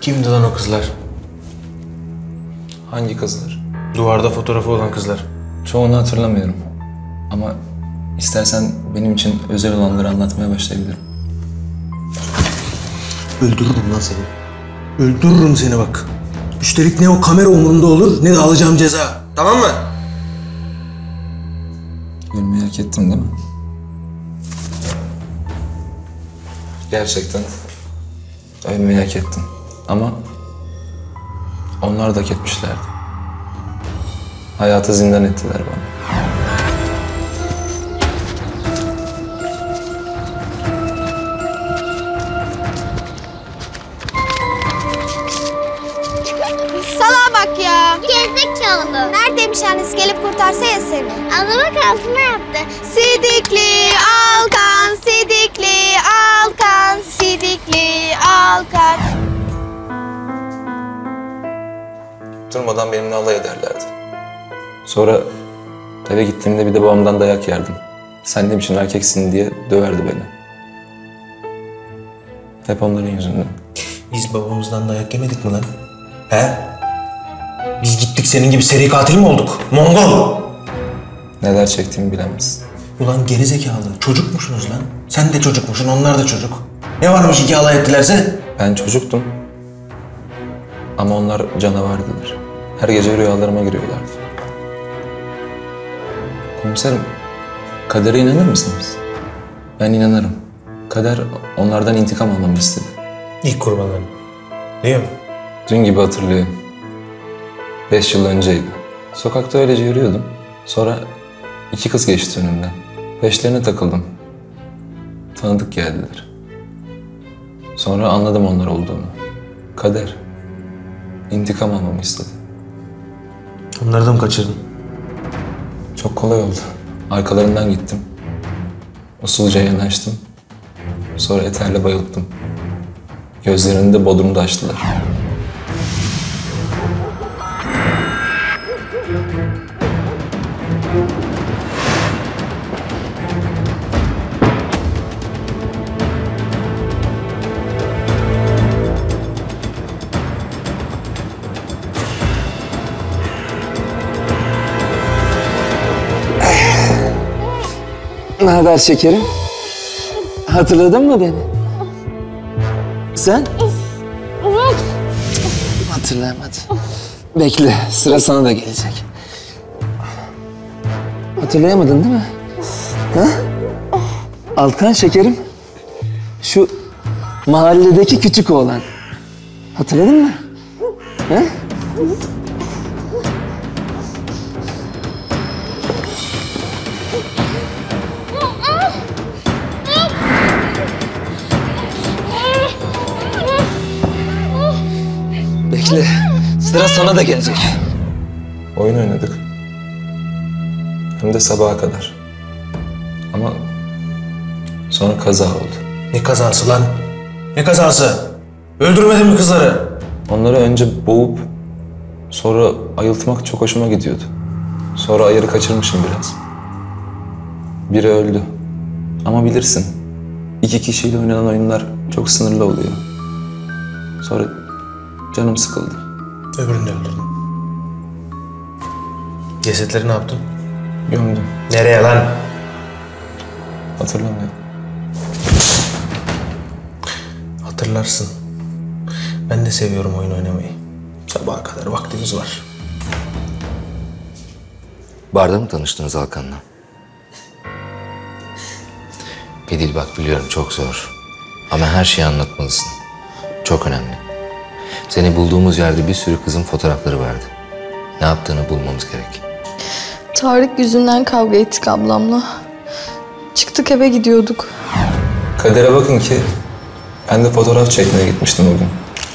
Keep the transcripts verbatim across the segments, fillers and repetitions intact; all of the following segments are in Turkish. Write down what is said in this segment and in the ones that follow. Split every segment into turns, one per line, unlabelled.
Kimdi lan o kızlar?
Hangi kızlar?
Duvarda fotoğrafı olan kızlar.
Çoğunu hatırlamıyorum. Ama istersen benim için özel olanları anlatmaya başlayabilirim.
Öldürürüm lan seni. Öldürürüm seni bak. Üstelik ne o kamera umurumda olur ne de alacağım ceza. Tamam mı?
Ölmeyi hak ettim değil mi? Gerçekten ölmeyi hak ettim. Ama onlar da hak etmişlerdi. Hayatı zindan ettiler bana.
Salağa bak ya.
Gerizekalı.
Neredeymiş annesi, gelip kurtarsa ya seni.
Anlama kalsın ne yaptı?
Sidikli Alkan, Sidikli Alkan, Sidikli Alkan.
Durmadan benimle alay ederlerdi. Sonra eve gittiğimde bir de babamdan dayak yerdim. Sen ne biçim erkeksin diye döverdi beni. Hep onların yüzünden.
Biz babamızdan dayak yemedik mi lan? He? Biz gittik senin gibi seri katil mi olduk? Mongol!
Neler çektiğimi bilemezsin.
Ulan gerizekalı. Çocukmuşsunuz lan. Sen de çocukmuşsun, onlar da çocuk. Ne varmış iki alay ettilerse?
Ben çocuktum. Ama onlar canavardılar. Her gece rüyalarıma giriyorlardı. Komiserim, kadere inanır mısınız? Ben inanırım. Kader onlardan intikam almamı istedi.
İlk kurbanlarım. Değil mi?
Dün gibi hatırlıyorum. Beş yıl önceydi. Sokakta öylece yürüyordum. Sonra iki kız geçti önümden. Peşlerine takıldım. Tanıdık geldiler. Sonra anladım onlar olduğunu. Kader intikam almamı istedi.
Onları da mı kaçırdın?
Çok kolay oldu. Arkalarından gittim. Usulca yanaştım. Sonra eterle bayılttım. Gözlerini de bodrumda açtılar.
Ne haber şekerim? Hatırladın mı beni? Sen? Hatırlayamadım. Bekle, sıra sana da gelecek. Hatırlayamadın değil mi? Ha? Alkan şekerim. Şu mahalledeki küçük oğlan. Hatırladın mı? Ha? Bekle, sıra sana da gelecek.
Oyun oynadık. Hem de sabaha kadar. Ama sonra kaza oldu.
Ne kazası lan? Ne kazası? Öldürmedin mi kızları?
Onları önce boğup sonra ayıltmak çok hoşuma gidiyordu. Sonra ayarı kaçırmışım biraz. Biri öldü. Ama bilirsin, iki kişiyle oynanan oyunlar çok sınırlı oluyor. Sonra canım sıkıldı.
Öbürünü de öldürdün. Cesetleri ne yaptın?
Gömdüm.
Nereye lan?
Hatırlamıyorum.
Hatırlarsın. Ben de seviyorum oyun oynamayı. Sabaha kadar vaktimiz var.
Barda mı tanıştınız Alkan'la? Bedil bak biliyorum çok zor. Ama her şeyi anlatmalısın. Çok önemli. Seni bulduğumuz yerde bir sürü kızın fotoğrafları vardı. Ne yaptığını bulmamız gerek.
Tarık yüzünden kavga ettik ablamla. Çıktık eve gidiyorduk.
Kadere bakın ki ben de fotoğraf çekmeye gitmiştim o gün.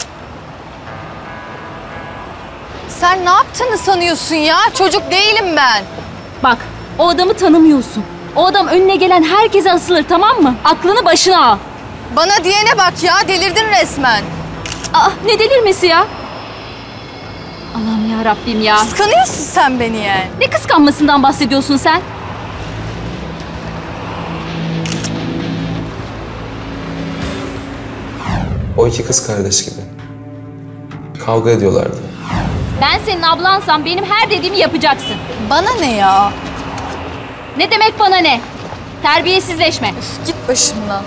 Sen ne yaptığını sanıyorsun ya? Çocuk değilim ben.
Bak, o adamı tanımıyorsun. O adam önüne gelen herkese asılır, tamam mı? Aklını başına al.
Bana diyene bak ya, delirdin resmen.
Aa, ne delirmesi ya? Allah'ım ya Rabbim ya.
Kıskanıyorsun sen beni yani.
Ne kıskanmasından bahsediyorsun sen?
O iki kız kardeş gibi. Kavga ediyorlardı.
Ben senin ablansam benim her dediğimi yapacaksın.
Bana ne ya?
Ne demek bana ne? Terbiyesizleşme.
Üf, git başımdan.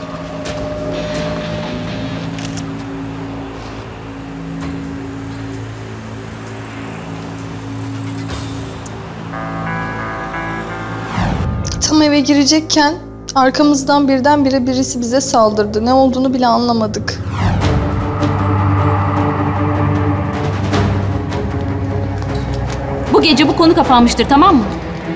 Tam eve girecekken arkamızdan birdenbire birisi bize saldırdı. Ne olduğunu bile anlamadık.
Bu gece bu konu kapanmıştır, tamam mı?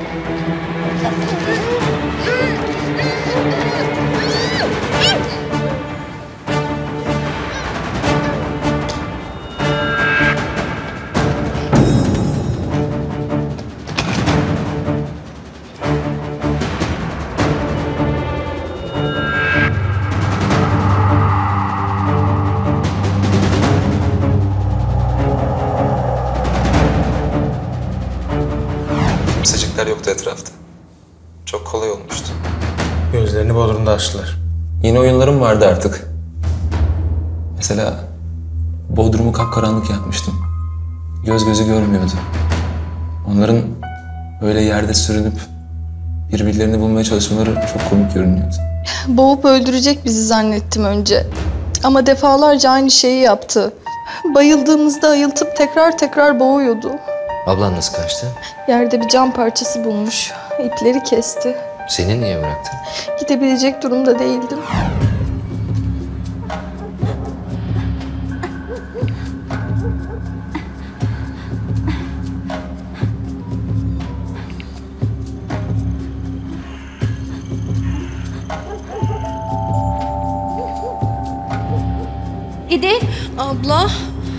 Kimsecikler yoktu etrafta. Çok kolay olmuştu.
Gözlerini Bodrum'da açtılar.
Yeni oyunlarım vardı artık. Mesela Bodrum'u kapkaranlık yapmıştım. Göz gözü görmüyordu. Onların böyle yerde sürünüp birbirlerini bulmaya çalışmaları çok komik görünüyordu.
Boğup öldürecek bizi zannettim önce. Ama defalarca aynı şeyi yaptı. Bayıldığımızda ayıltıp tekrar tekrar boğuyordu.
Ablan nasıl kaçtı?
Yerde bir cam parçası bulmuş. İpleri kesti.
Seni niye bıraktı?
Gidebilecek durumda değildim.
İdil.
Abla.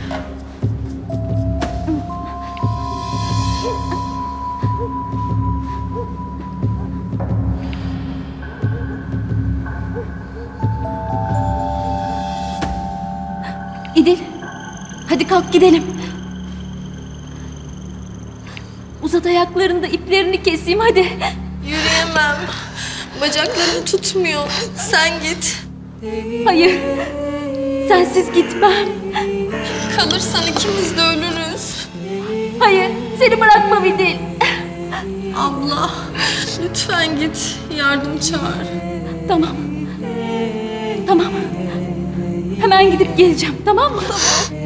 İdil. Hadi kalk gidelim. Uzat ayaklarını da iplerini keseyim hadi.
Yürüyemem. Bacaklarım tutmuyor. Sen git.
Hayır. Sensiz gitmem.
Kalırsan ikimiz de ölürüz.
Hayır. Seni bırakmam İdil.
Abla, lütfen git. Yardım çağır.
Tamam. Tamam. Hemen gidip geleceğim, tamam mı? Tamam.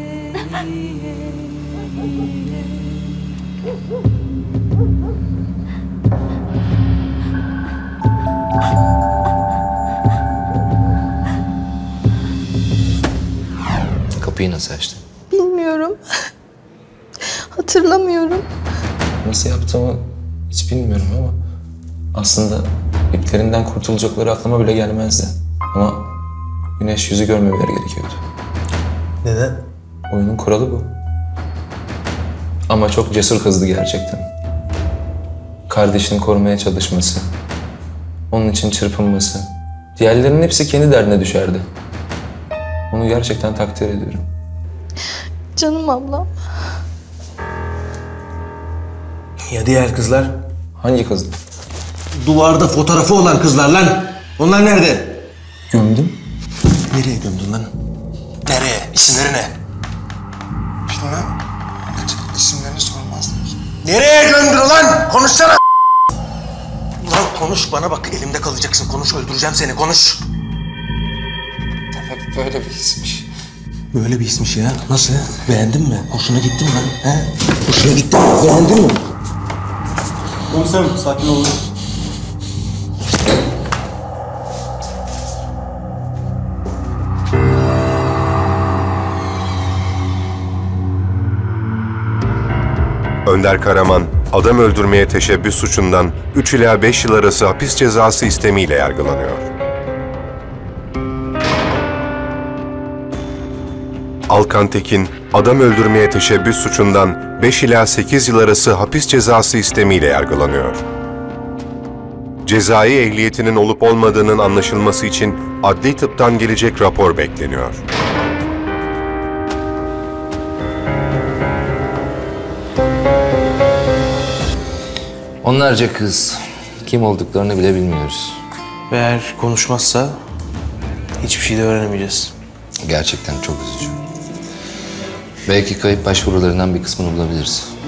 Kapıyı nasıl açtın?
Bilmiyorum. Hatırlamıyorum.
Nasıl yaptığımı hiç bilmiyorum ama aslında iplerinden kurtulacakları aklıma bile gelmezdi. Ama güneş yüzü görmemeleri gerekiyordu.
Neden?
Oyunun kuralı bu. Ama çok cesur kızdı gerçekten. Kardeşini korumaya çalışması, onun için çırpınması, diğerlerinin hepsi kendi derdine düşerdi. Onu gerçekten takdir ediyorum.
Canım ablam.
Ya diğer kızlar?
Hangi kız?
Duvarda fotoğrafı olan kızlar lan. Onlar nerede?
Gömdüm.
Nereye gömdün lan? Nereye? İsimleri ne? Bilmem. İsimlerini sormazlar. Nereye gömdün lan? Konuşsana! Lan konuş bana bak. Elimde kalacaksın. Konuş, öldüreceğim seni. Konuş.
Demek böyle bir hismiş.
Böyle bir ismiş ya. Nasıl? Beğendin mi? Hoşuna gitti mi lan? He? Hoşuna gitti mi? Beğendin mi?
Komiserim sakin olun.
Önder Karaman, adam öldürmeye teşebbüs suçundan üç ila beş yıl arası hapis cezası istemiyle yargılanıyor. Alkan Tekin, adam öldürmeye teşebbüs suçundan beş ila sekiz yıl arası hapis cezası istemiyle yargılanıyor. Cezai ehliyetinin olup olmadığının anlaşılması için adli tıptan gelecek rapor bekleniyor.
Onlarca kız. Kim olduklarını bile bilmiyoruz.
Ve eğer konuşmazsa hiçbir şey de öğrenemeyeceğiz.
Gerçekten çok üzücü. Belki kayıp başvurularından bir kısmını bulabiliriz.